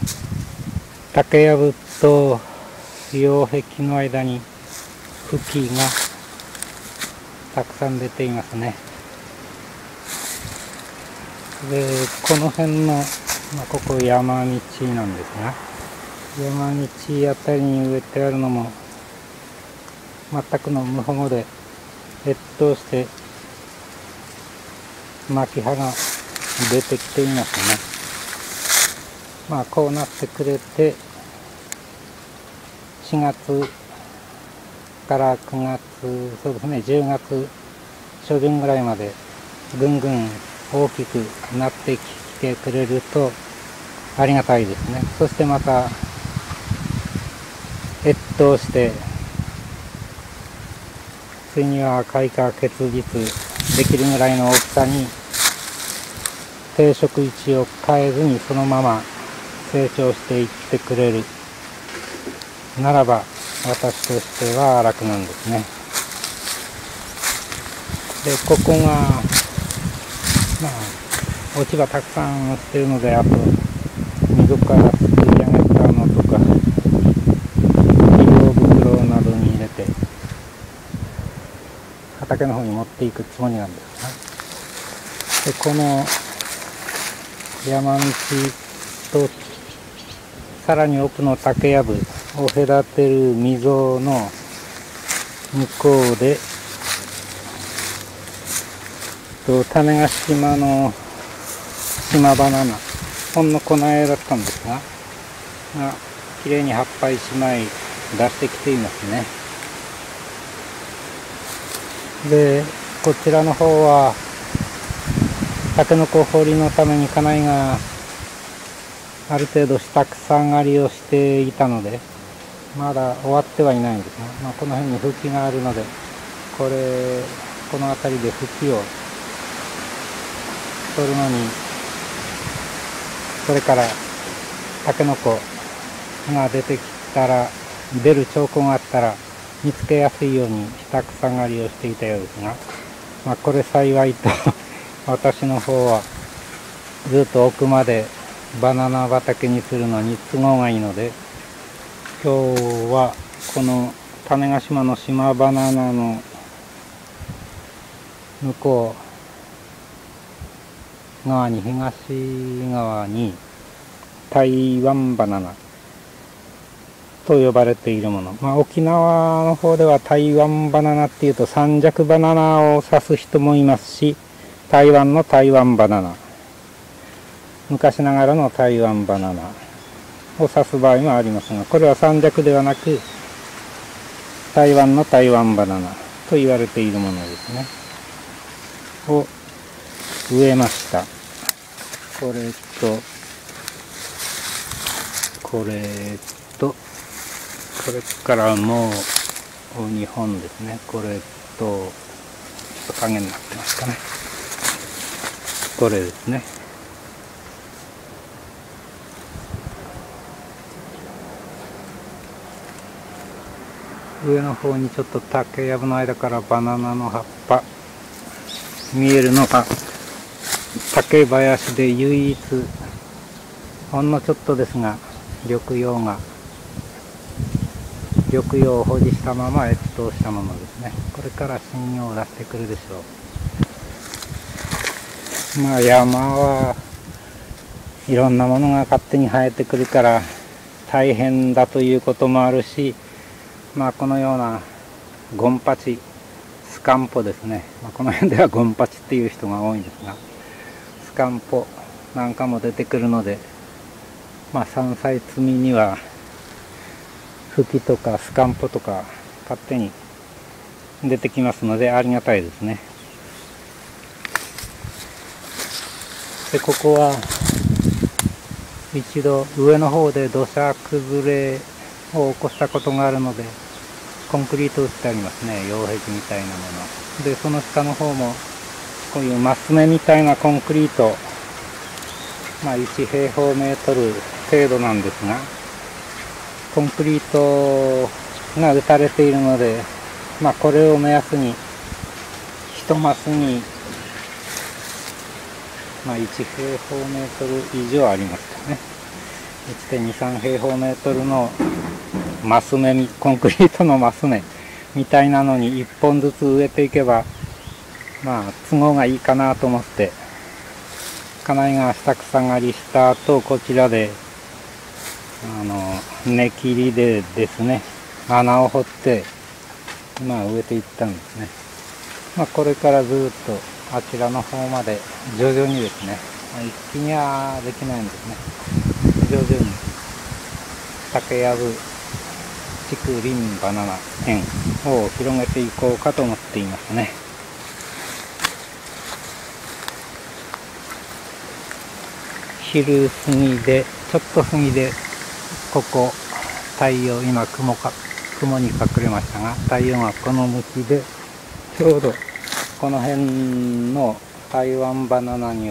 竹やぶと擁壁の間に茎がたくさん出ていますね。で、この辺の、ここ山道なんですが、山道あたりに植えてあるのも全くの無保護で越冬して巻き葉が出てきていますね。こうなってくれて4月から9月、そうですね、10月初旬ぐらいまでぐんぐん大きくなってきてくれるとありがたいですね。そしてまた越冬してついには開花結実できるぐらいの大きさに定植位置を変えずにそのまま成長していってくれるならば私としては楽なんですね。で、ここが落ち葉たくさんしているので、あと溝からすくい上げたのとか肥料袋などに入れて畑の方に持っていくつもりなんですが、でこの山道とさらに奥の竹やぶを隔てる溝の向こうで種子島の島バナナ、ほんのこの間だったんですが、きれいに葉っぱ一枚出してきていますね。で、こちらの方はタケノコ掘りのために家内がある程度下草刈りをしていたので、まだ終わってはいないんですが、この辺に茎があるので、この辺りで茎を取るのに、それからタケノコが出てきたら、出る兆候があったら見つけやすいように下草刈りをしていたようですが、これ幸いと私の方はずっと奥までバナナ畑にするのに都合がいいので、今日はこの種子島の島バナナの向こう側に、東側に台湾バナナと呼ばれているもの、沖縄の方では台湾バナナっていうと三尺バナナを指す人もいますし、台湾の台湾バナナ、昔ながらの台湾バナナを指す場合もありますが、これは三尺ではなく台湾の台湾バナナと言われているものですねを植えました。これとこれとそれからもう2本ですね。これとちょっと影になってますかね。これですね。上の方にちょっと竹やぶの間からバナナの葉っぱ見えるのが竹林で唯一ほんのちょっとですが緑葉を保持したまま越冬したものですね。これから新葉を出してくるでしょう。山はいろんなものが勝手に生えてくるから大変だということもあるし、このようなゴンパチ、スカンポですね。この辺ではゴンパチっていう人が多いんですが、スカンポなんかも出てくるので、山菜摘みにはフキとかスカンポとか勝手に出てきますのでありがたいですね。で、ここは一度上の方で土砂崩れを起こしたことがあるのでコンクリート打ってありますね。擁壁みたいなもので、その下の方もこういうマス目みたいなコンクリート、1平方メートル程度なんですが、コンクリートが打たれているので、これを目安に1マスに1平方メートル以上ありますかね。 1.23 平方メートルのマス目、コンクリートのマス目みたいなのに1本ずつ植えていけば、まあ都合がいいかなと思って、家内が下草刈りした後、こちらで根切りでですね、穴を掘って植えていったんですね。これからずっとあちらの方まで徐々にですね、一気にはできないんですね。徐々に竹やぶ竹林バナナ園を広げていこうかと思っていますね。昼過ぎで、ちょっと過ぎで、ここ太陽、今雲に隠れましたが、太陽がこの向きで、ちょうどこの辺の台湾バナナに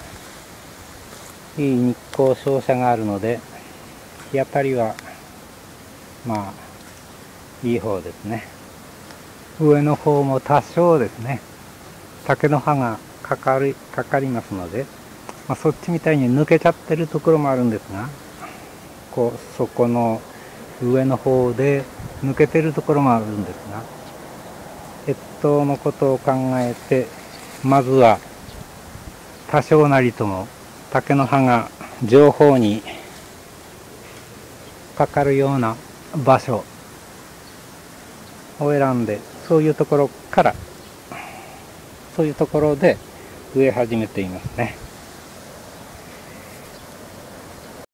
はいい日光照射があるので、日当たりはまあいい方ですね。上の方も多少ですね、竹の葉がかかりますので、そっちみたいに抜けちゃってるところもあるんですが、そこの上の方で抜けてるところもあるんですが、越冬のことを考えて、まずは多少なりとも竹の葉が上方にかかるような場所を選んで、そういうところで植え始めていますね。